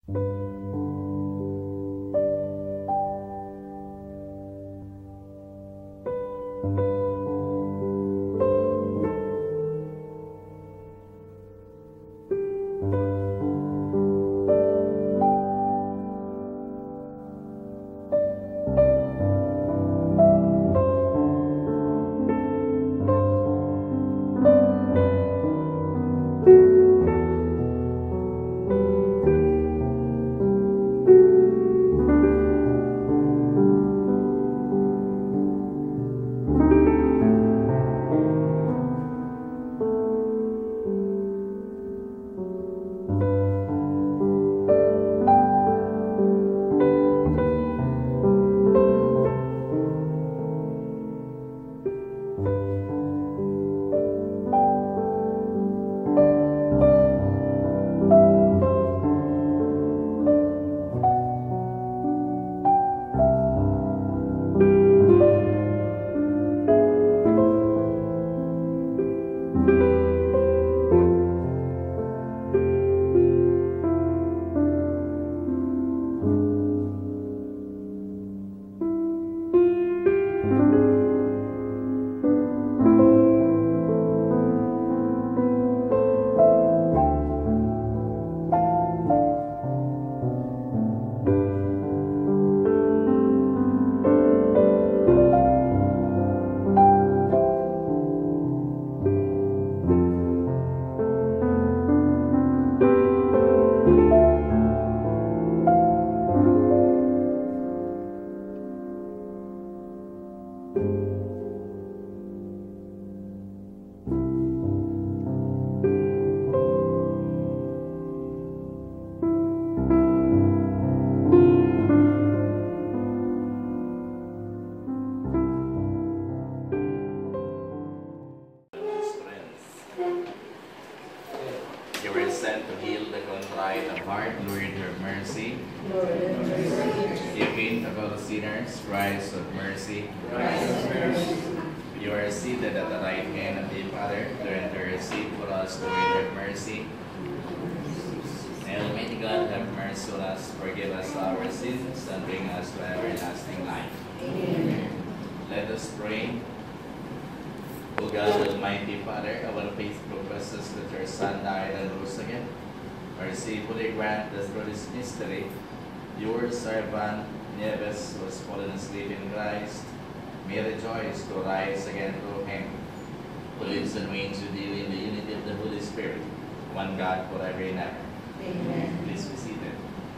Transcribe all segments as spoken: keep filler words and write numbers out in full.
Mercifully grant that through this mystery, your servant Nieves was fallen asleep in Christ, may rejoice to rise again through him, who lives and reigns with you in the unity of the Holy Spirit, one God forever and ever. Amen. Please be seated.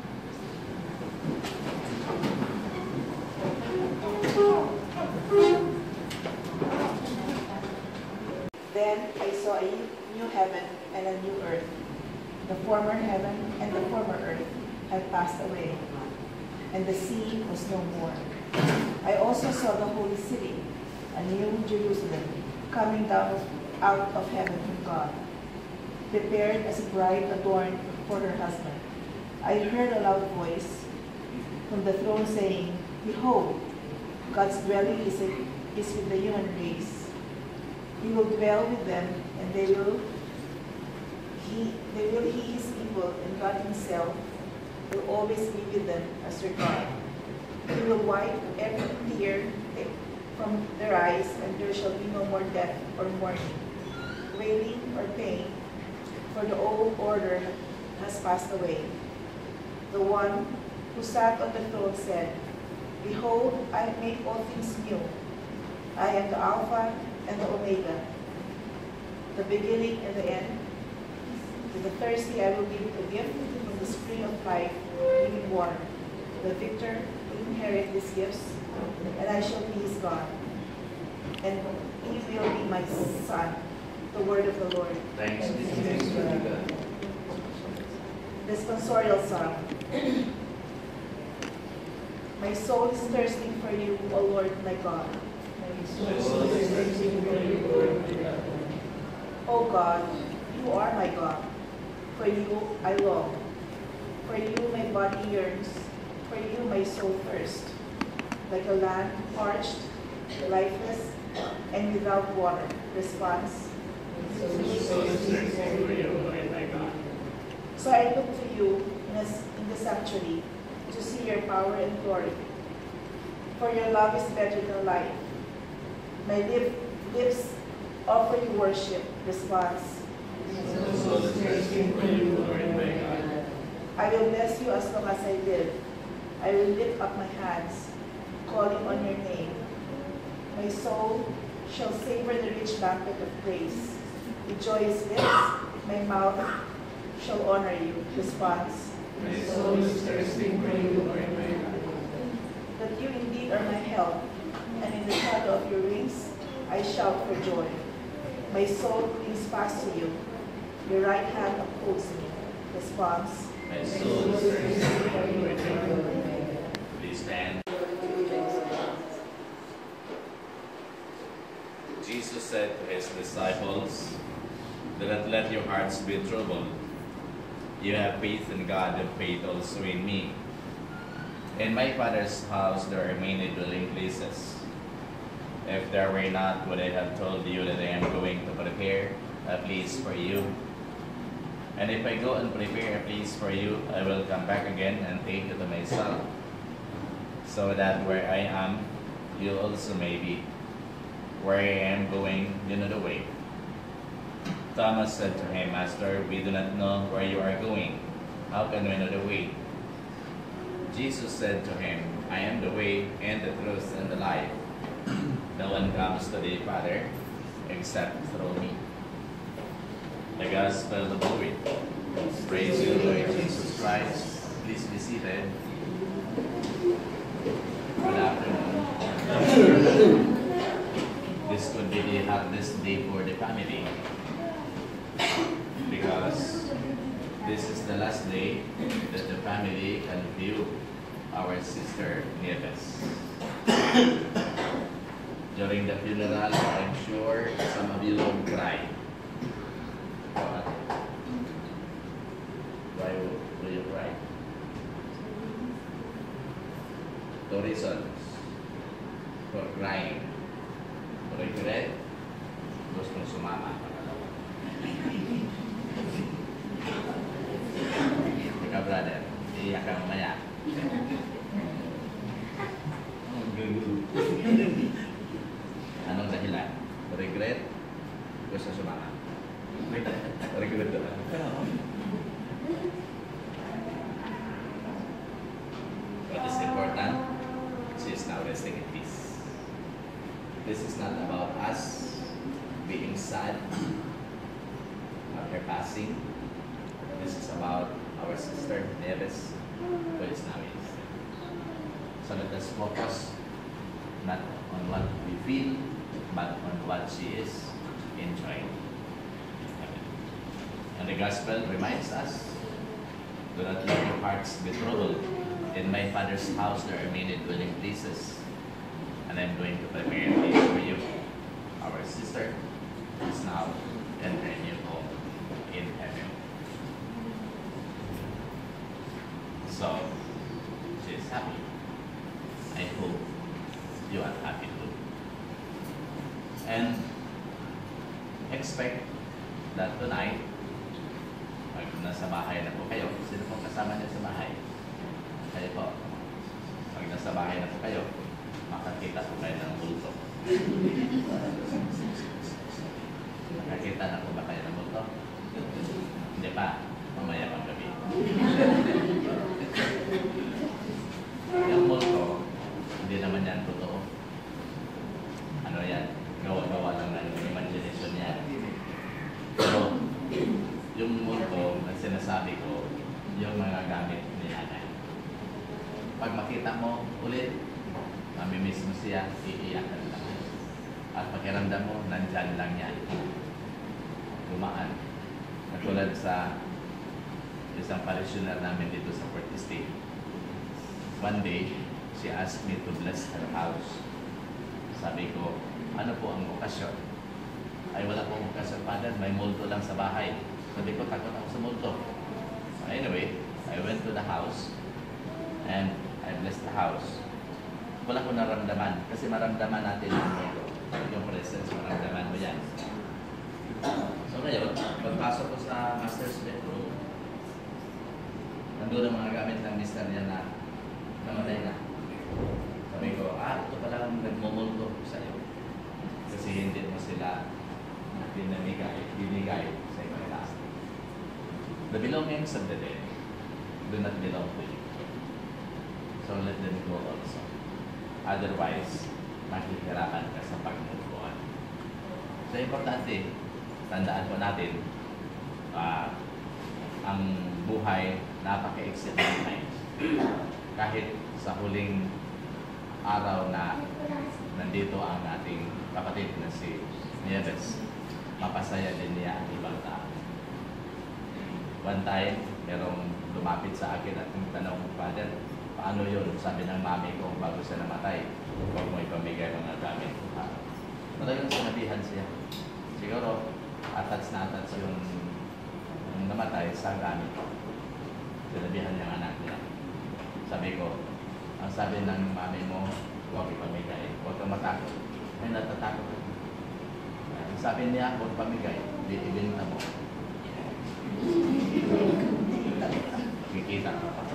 Then I saw a new heaven and a new earth. The former heaven and the former earth had passed away, and the sea was no more. I also saw the holy city, a new Jerusalem, coming down out of heaven from God, prepared as a bride adorned for her husband. I heard a loud voice from the throne saying, "Behold, God's dwelling is, a, is with the human race. He will dwell with them, and they will he they will he is evil, and God himself will always be with them as their God. He will wipe every tear from their eyes, and there shall be no more death or mourning, wailing or pain, for the old order has passed away." The one who sat on the throne said, "Behold, I make all things new. I am the Alpha and the Omega, the beginning and the end. To the thirsty I will give a gift from the spring of life, living water. The victor will inherit these gifts, and I shall be his God, and he will be my son." The word of the Lord. Thanks be to God. The sponsorial psalm. My soul is thirsting for you, O Lord my God. O God, you are my God. For you I long. For you my body yearns. For you my soul thirsts. Like a land parched, lifeless, and without water. Response. So I look to you in, a, in the sanctuary to see your power and glory. For your love is better than life. My lip, lips offer you worship, response. The soul is thirsting for you, Lord my God. I will bless you as long as I live. I will lift up my hands, calling on your name. My soul shall savor the rich banquet of praise. With joyous lips, my mouth shall honor you. Response. My soul is thirsting for you, Lord my God. That you indeed are my help, and in the shadow of your wings I shout for joy. My soul clings fast to you. Your right hand upholds me. Response. My soul is thirsting for you, Lord my God. Please stand. Jesus said to his disciples, "Do not let your hearts be troubled. You have faith in God and faith also in me. In my Father's house there are many dwelling places. If there were not, would I have told you that I am going to prepare a place for you? And if I go and prepare a place for you, I will come back again and take you to myself, so that where I am, you also may be. Where I am going, you know the way." Thomas said to him, "Master, we do not know where you are going. How can we know the way?" Jesus said to him, "I am the way and the truth and the life. No one comes to the Father except through me." The Gospel of the Lord. Praise you, Lord Jesus Christ. Please be seated. Good afternoon. This could be the hardest day for the family, because this is the last day that the family can view our sister Nieves. During the funeral, I'm sure some of you will cry. Why will you cry? Two reasons for crying. Regret, gustong sumama. Ikaw, brother, iiyak ka mamaya. Anong dahilan? Regret, gusto sumama. Regret doon. What is important? She is now resting in peace. This is not about us being sad about her passing. This is about our sister Nieves, who is now in. So let us focus not on what we feel, but on what she is enjoying. And the Gospel reminds us, "Do not let your hearts be troubled. In my Father's house there are many dwelling places, and I'm going to prepare a place for you." Our sister is now in her new home in heaven. So, she is happy. I hope you are happy too. And expect that tonight, pag nasa bahay na po kayo, sino pong kasama niyo sa bahay? Kayo po. Pag nasa bahay na po kayo, makakita po kayo ng multo. Nakakita na po ba kayo ng multo? Hindi pa. Mamaya pang gabi. Yung multo, hindi naman yan totoo. Ano yan? Gawa-gawa lang ng imagination niya. Pero, yung multo na sinasabi ko, yung mga gamit ni Nanay. Pag makita mo ulit, mamimiss mo siya, iiyakan lang. At pakiramdam mo, nandyan lang yan. Gumaan. Katulad sa isang parishioner namin dito sa Port State. One day, she asked me to bless her house. Sabi ko, ano po ang okasyon? Ay, wala po okasyon, Father. May multo lang sa bahay. Sabi ko, takot ako sa multo. So anyway, I went to the house and I blessed the house. Wala ko naramdaman kasi maramdaman natin yung multo. Yung presence, maramdaman mo yan. So ngayon, pagpasok ko sa master's bedroom, nandun ang mga gamit ng mister niya na namatay na. Sabi ko, ah, ito pala ang nagmumulto sa iyo. Kasi hindi mo sila binamigay, binigay sa ibang tao. The belongings of the dead do not belong to you. So let them go also. Otherwise, mahihirapan ka sa pagmumukuan. So importante, tandaan po natin, uh, ang buhay napaka-exit ng time. Kahit sa huling araw na nandito ang ating kapatid na si Nieves, mapasaya din niya ang ibang tao. One time, merong lumapit sa akin at tanong, Father, paano yun? Sabi ng mami ko bago siya namatay, huwag mo ipamigay mga gamit. Talagang sinabihan siya. Siguro, attach na attach yung, yung namatay sa gamit. Sinabihan niya ang anak niya. Sabi ko, ang sabi ng mami mo, huwag ipamigay. Huwag kang matakot. Ay, natatakot. Ang sabi niya, huwag pamigay. Di ibinta mo. Kikita ka pa.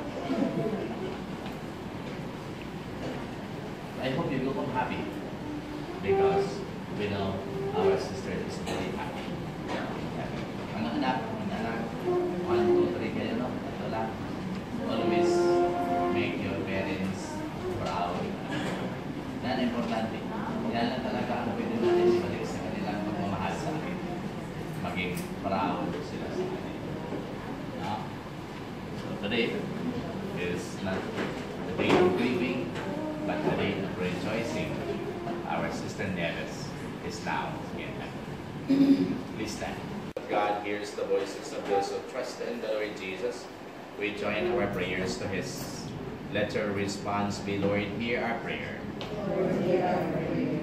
I hope you go home happy because we know our sister is very happy. Ang anak, ang anak, one, two, three, kayo no? Ito lang. Always make your parents proud. Yan importante. Yan lang talaga ang pwede natin ibalik sa kanilang pagmamahal sa akin. Maging proud sila sa akin. No? So today is not the day of grieving, but the day of rejoicing. Our sister Nieves is now in heaven. Please stand. God hears the voices of those who trust in the Lord Jesus. We join our prayers to His. Let your response be, Lord, hear our prayer. Lord, hear our prayer.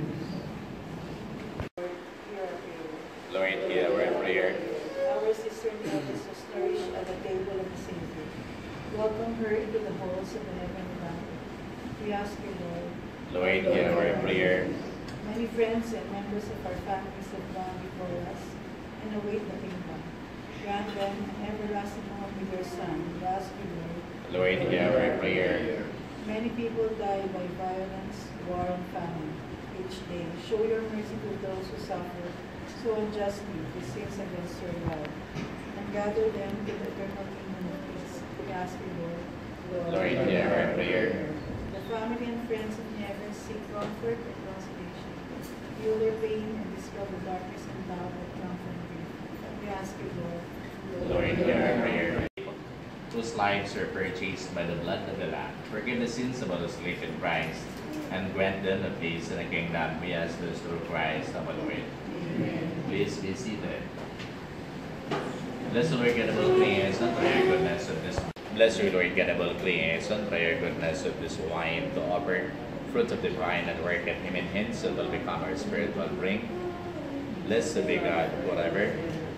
Lord, hear our prayer. Our sister Nieves was nourished at the table of the Savior. Welcome her into the halls of the heavenly Father. We ask you, Lord. Lord, hear our prayer. Many friends and members of our families have gone before us and await the kingdom. Grant them an everlasting home with your Son. We ask you, Lord. Lord, hear our prayer. Many people die by violence, war, and famine each day. Show your mercy to those who suffer so unjustly who sins against your love, and gather them to the eternal kingdom of peace. We ask you, Lord. Lord, hear our prayer. The family and friends of Nieves seek comfort and consolation. Heal their pain and dispel the darkness and doubt that come from grief. We ask you, Lord. Lord, hear our prayer. Whose lives are purchased by the blood of the Lamb. Forgive the sins of all who sleep in Christ, and grant them a place in the kingdom. We ask this through Christ our Lord. Amen. Please be seated. Bless the Lord, get able creation, prayer goodness of this. Bless your Lord, get able creation, prayer goodness of this wine to offer fruit of the vine and work at Him in hints that will become our spiritual drink. Blessed be God forever.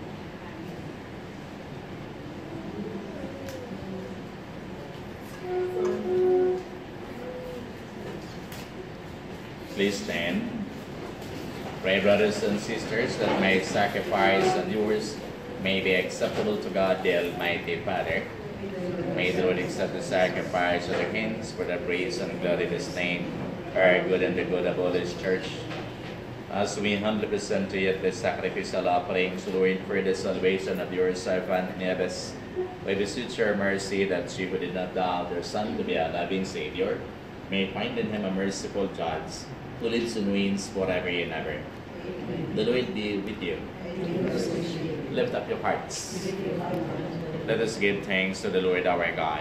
Please stand. Pray, brothers and sisters, that my sacrifice and yours may be acceptable to God, the Almighty Father. May the Lord accept the sacrifice of the kings for the praise and glory of His name, our good and the good of all His church. As we humbly present to you the sacrificial offerings, Lord, for the salvation of your servant Nieves, we beseech your mercy that she who did not doubt her Son to be a loving Savior may find in Him a merciful judge, who lives and reigns forever and ever. Amen. The Lord be with you. Amen. Lift up your hearts. Let us give thanks to the Lord our God.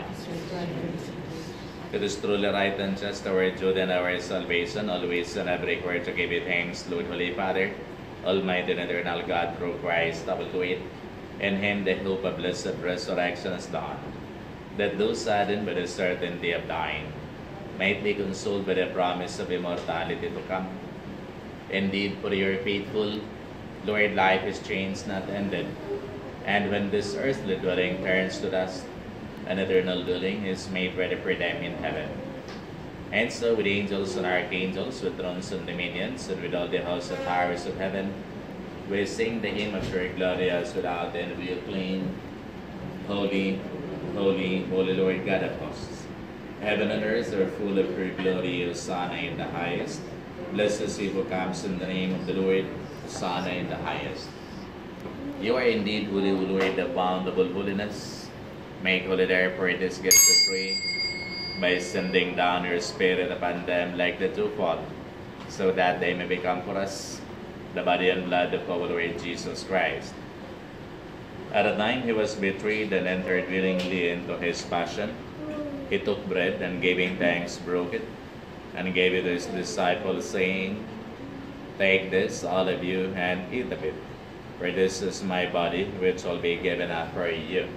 It is truly right and just our duty and our salvation, always and everywhere to give you thanks, Lord, Holy Father, Almighty and eternal God, through Christ our Lord. In Him the hope of blessed resurrection is dawned, that those saddened by the certainty of dying might be consoled by the promise of immortality to come. Indeed, for your faithful, Lord, life is changed, not ended. And when this earthly dwelling turns to dust, an eternal dwelling is made ready for them in heaven. And so with angels and archangels, with thrones and dominions, and with all the hosts and powers of heaven, we sing the hymn of your glorious without end. We acclaim, Holy, Holy, holy Lord God of hosts. Heaven and earth are full of your glory, Hosanna in the highest. Blessed is he who comes in the name of the Lord, Hosanna in the highest. You are indeed holy, O Lord, of boundable holiness. Make holy therefore this gift, we pray, by sending down your Spirit upon them like the dewfall, so that they may become for us the body and blood of our Lord Jesus Christ. At the time he was betrayed and entered willingly into his passion, he took bread and giving thanks broke it, and gave it to his disciples, saying, Take this, all of you, and eat of it, for this is my body, which will be given up for you.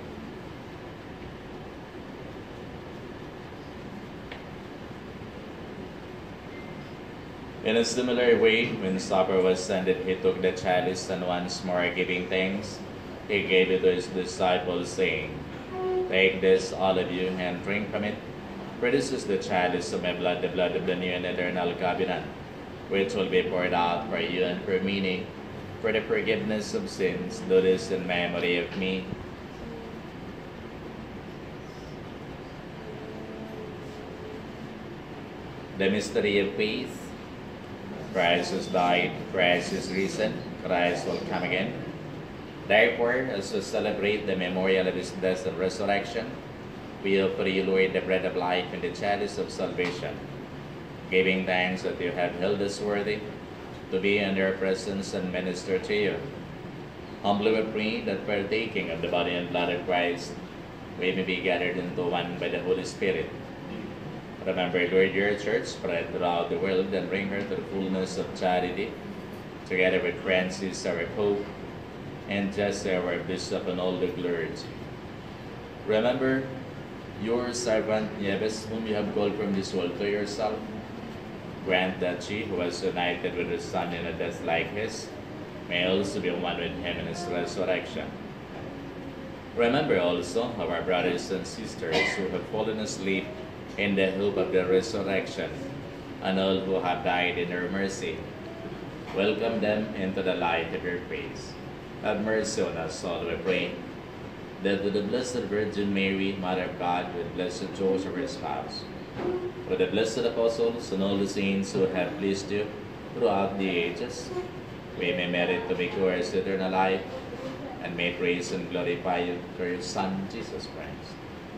In a similar way, when supper was ended, he took the chalice, and once more giving thanks, he gave it to his disciples, saying, Take this, all of you, and drink from it, for this is the chalice of my blood, the blood of the new and eternal covenant, which will be poured out for you and for many, for the forgiveness of sins. Do this in memory of me. The mystery of faith. Christ has died, Christ is risen, Christ will come again. Therefore, as we celebrate the memorial of his death and resurrection, we offer you, Lord, the bread of life and the chalice of salvation, giving thanks that you have held us worthy to be in your presence and minister to you. Humbly we pray that partaking of the body and blood of Christ, we may be gathered into one by the Holy Spirit. Remember, Lord, your church spread throughout the world and bring her to the fullness of charity, together with Francis, our Pope, and Jesse, our Bishop, and all the clergy. Remember your servant Nieves, whom you have called from this world to yourself. Grant that she, who was united with her Son in a death like his, may also be one with him in his resurrection. Remember also our brothers and sisters who have fallen asleep in the hope of the resurrection, and all who have died in your mercy. Welcome them into the light of your grace. Have mercy on us all, we pray, that with the Blessed Virgin Mary, Mother of God, with Blessed Joseph, her spouse, with the blessed apostles and all the saints who have pleased you throughout the ages, we may merit to be yours eternal life, and may praise and glorify you through your Son, Jesus Christ.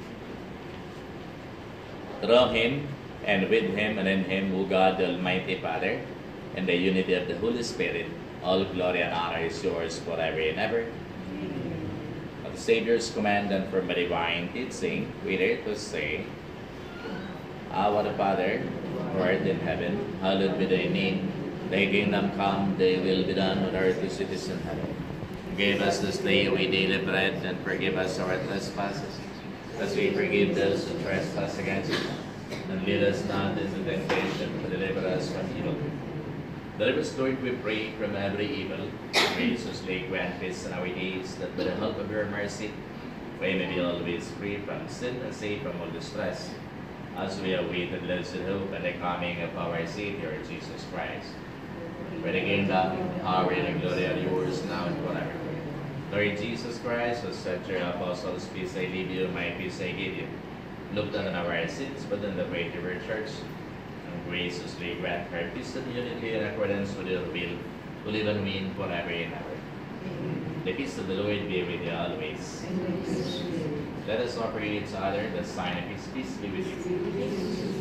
Through him, and with him, and in him, O God, the Almighty Father, in the unity of the Holy Spirit, all glory and honor is yours forever and ever. At the Savior's command and from the divine teaching, we dare to say, Our Father, who art in heaven, hallowed be thy name. Thy kingdom come, thy will be done on earth as it is in heaven. Give us this day our daily bread, and forgive us our trespasses, as we forgive those who trespass against us. And lead us not into temptation, but deliver us from evil. Deliver us, Lord, we pray, from every evil. Graciously grant peace in our days, that by the help of your mercy, we may be always free from sin and safe from all distress, as we await the blessed hope and the coming of our Savior, Jesus Christ. For the kingdom, power, and glory are yours, now and forever. Lord Jesus Christ, who said to your apostles, Peace I leave you, my peace I give you. Look not on our sins, but on the faith of your church, and graciously grant her peace and unity in accordance with your will, who live and reign forever and ever. Amen. The peace of the Lord be with you always. Amen. Let us offer each other the sign of his peace be with you.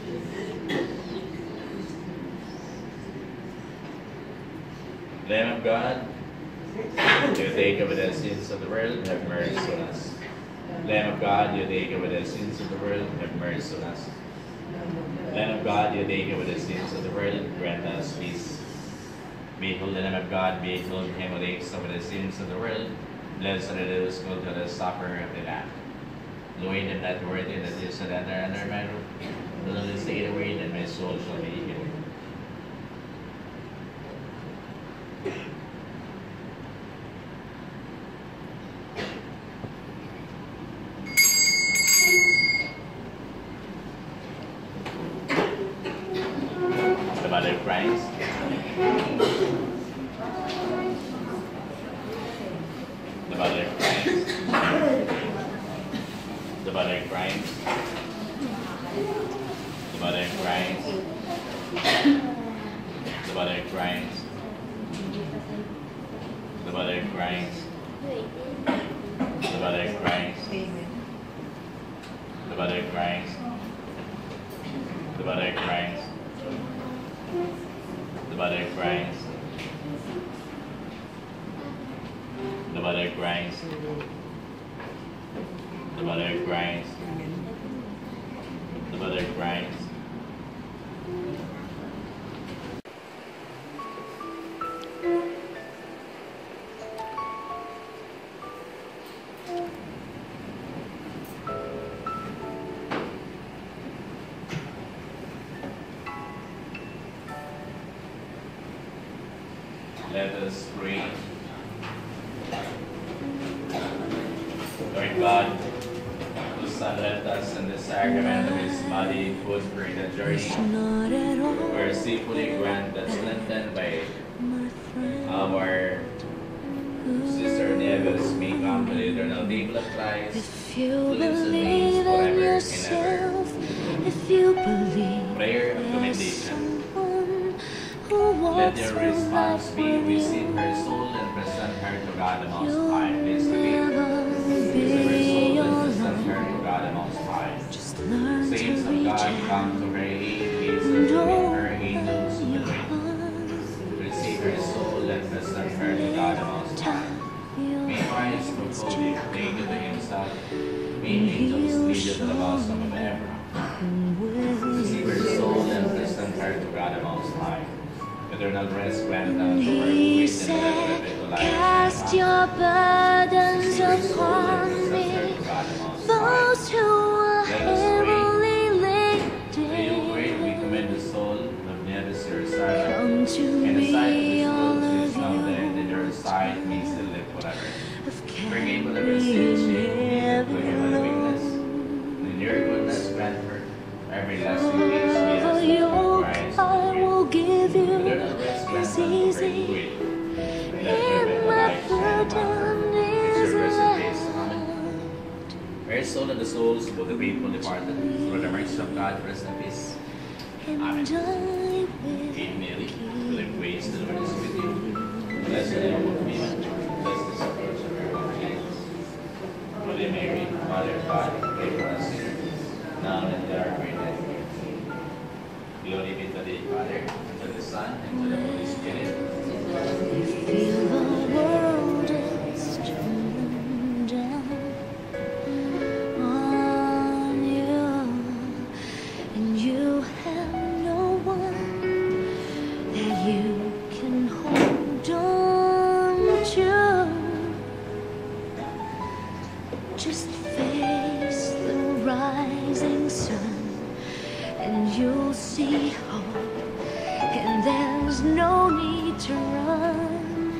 Lamb of God, you take away the sins of the world, have mercy on us. Lamb of God, you take away the sins of the world, have mercy on us. Lamb of God, you take away the sins of the world, grant us peace. Behold the Lamb of God, behold him who takes away the sins of the world. Blessed are those who go to the supper of the Lamb. Lord, am not worthy that you should enter under my roof, but only say the word, and my soul shall be healed. Mother of Christ. The Mother of Christ. body of Christ. The body of Christ. The body of Christ. Amen. The body of Christ. The body of Christ. The body of Christ. The body of Christ. The body of Christ. The body of Christ. Let us pray. Lord God, who led us in the sacrament of His body, food for the journey, mercifully grant that strengthened by our sister Nieves may come to the eternal table of Christ, If you who lives and believe reigns in forever and ever. yourself, if you believe Prayer of there's commendation. someone who Let walks your through response life be with receive you, her soul and present her to God the Most you'll High. Please never receive her be soul and present her alone. to God the Most High. Just learn to Saints of reach God, come out to her aid. Please and with her open angels who your will wait. heart. Receive her soul and present her to God the Most High. May Christ proclaim you, lead you to Himself. May angels lead you to the bosom of Abraham. Receive her soul and present her to God the Most High. Eternal rest grant unto her who He is in the said, perpetual life. cast your burdens Receive her soul upon and present her me, to God the Most High. those who are Let us pray. heavily May you pray, we laden. commend the soul of Nieves, your servant, Come to and the sight of me, this all world of is now you dead, and your sight may still live forever. of Forgive whatever sins she carrying committed through human weakness, and in your goodness grant her everlasting peace. Be For as your Christ I will give you eternal rest grant is unto her easy, who will. And let and perpetual my light shine upon her. burden It's is your blessed grace. Amen. light. Her soul and the souls of the faithful departed, through the mercy of God, rest in peace. And Amen. I will Hail Mary, keep full of grace, the Lord is with you. Blessed are you among women, blessed is the fruit of your womb, Jesus. Holy Mary, Mother of God, pray for us sinners, now and at the hour of our death. Glory be to the Father, and to the Son, and to the Holy Spirit. You feel the world is tumbling down on you, and you have no one that you can hold on to. Just face the rising sun, and you'll see hope, and there's no need to run.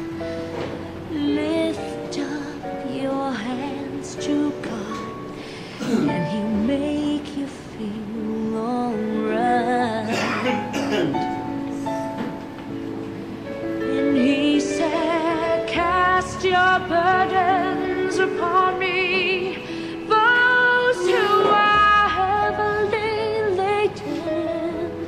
Lift up your hands to God, and He'll make you feel alright. And He said, cast your burdens upon me, those who are heavily laden.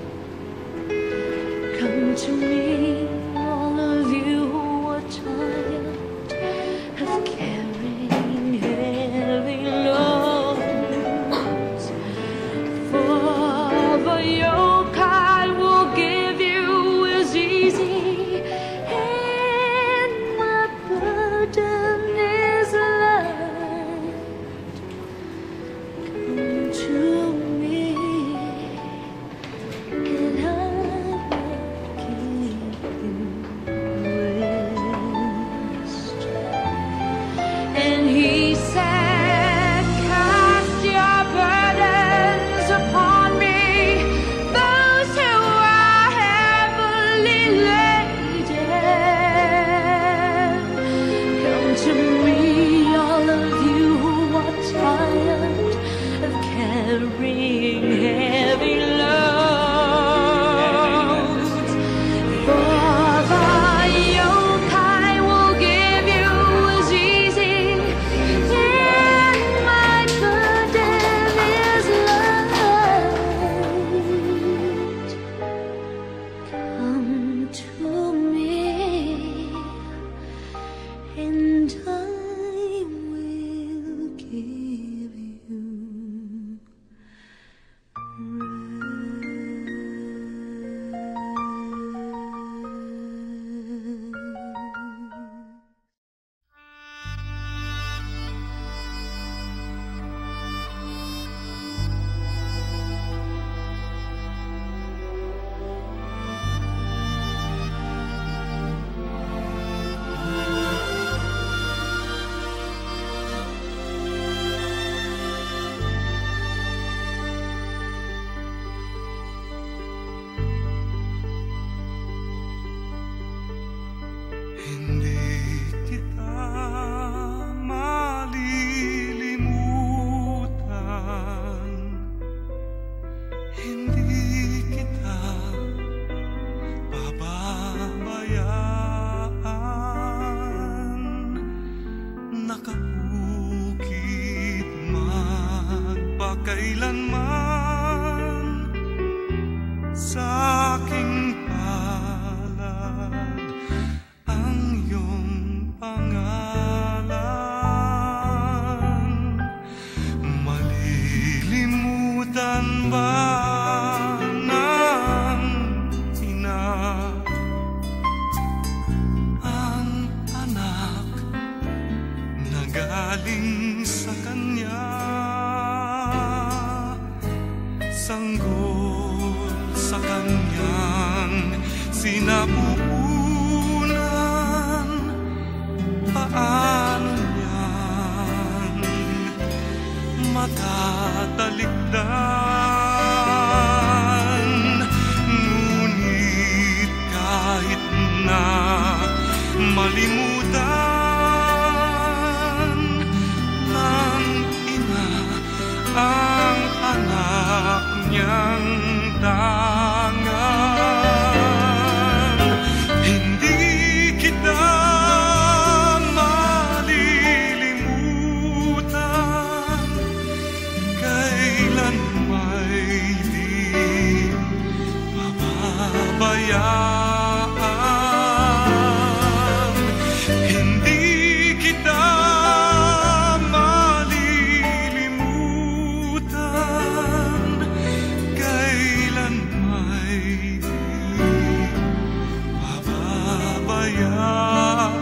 Come to me, all of you who are tired of carrying heavy loads. For the yoke I will give you is easy, and my burden is light. Come to me, and I will give you rest. And He said, cast your burdens upon me, those who are heavily laden. Come to me, all of you who are tired of carrying heavy loads. For the yoke I will give you is easy, and my burden is light. Come to hindi kita pababayaan. Nakaukit magpakailanman sa aking palad ang iyong pangalan. Malilimutan ba ng ina ang anak na galing sa kanya? Sanggol sa kanyang sinapupunan, paano niyan matatalikdan? Ngunit kahit na malimutan ng ina ang anak niyang tangan, hindi kita malilimutan. Kailan may di pababayaan, hindi kita malilimutan. Kailan may di pababayaan.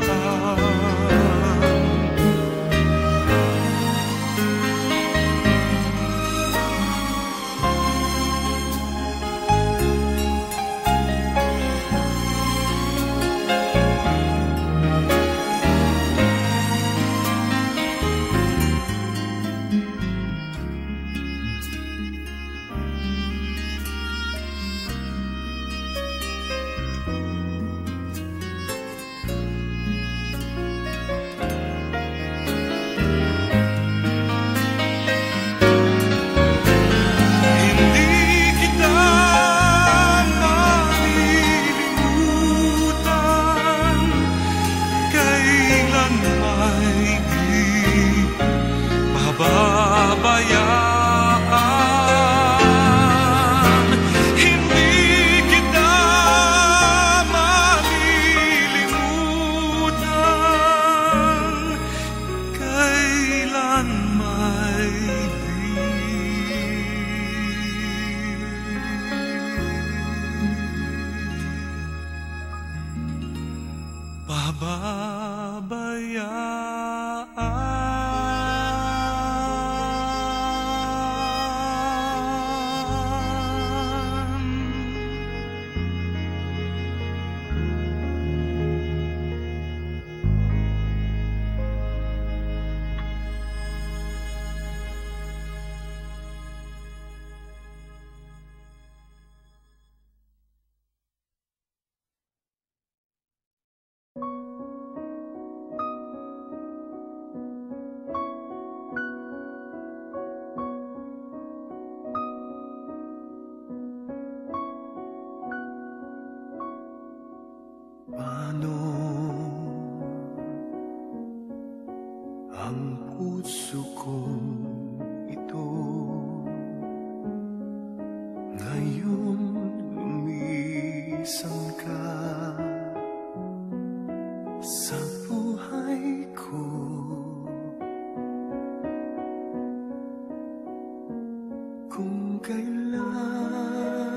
Paano ang puso kong ito ngayon lumisan ka sa buhay ko? Kung kailan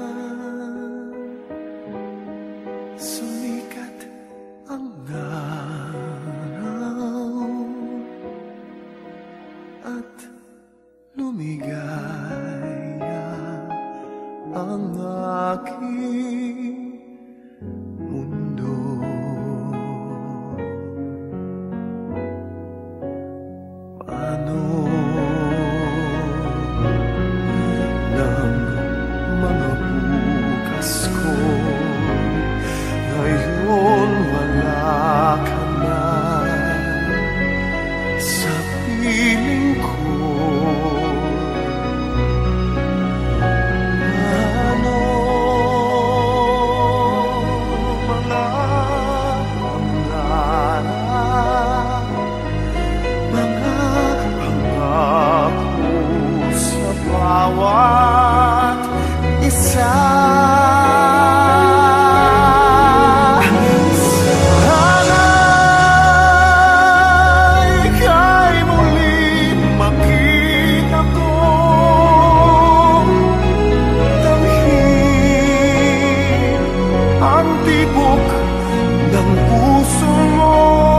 sumikat ang araw at lumigaya ang aking mundo, paano ng mga bukas ko ngayon wala ka na sa piling ko? bawat isa. Sana'y ika'y muling makita ko, damhin ang tibok ng puso mo.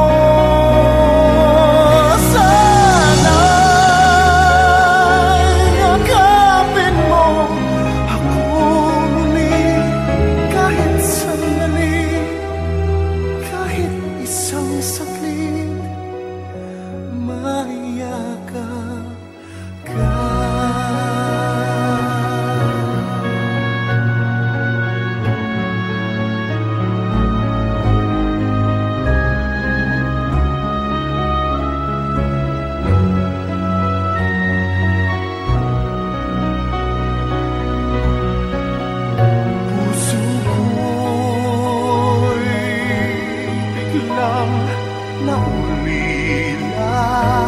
Naulila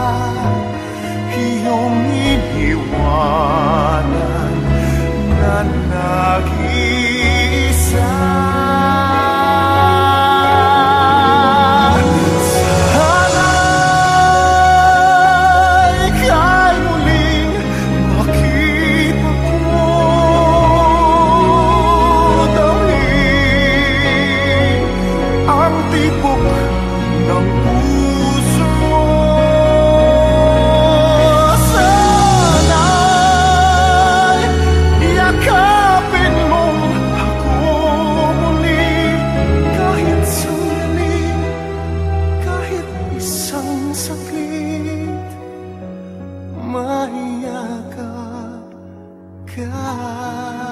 iyong iniwanan na nag-iisa. Sana'y ika'y muling makita ko, damhin ang tibok ng puso mo. Sana'y yakapin mo ako muli, kahit sandali, kahit isang saglit, mayakap ka.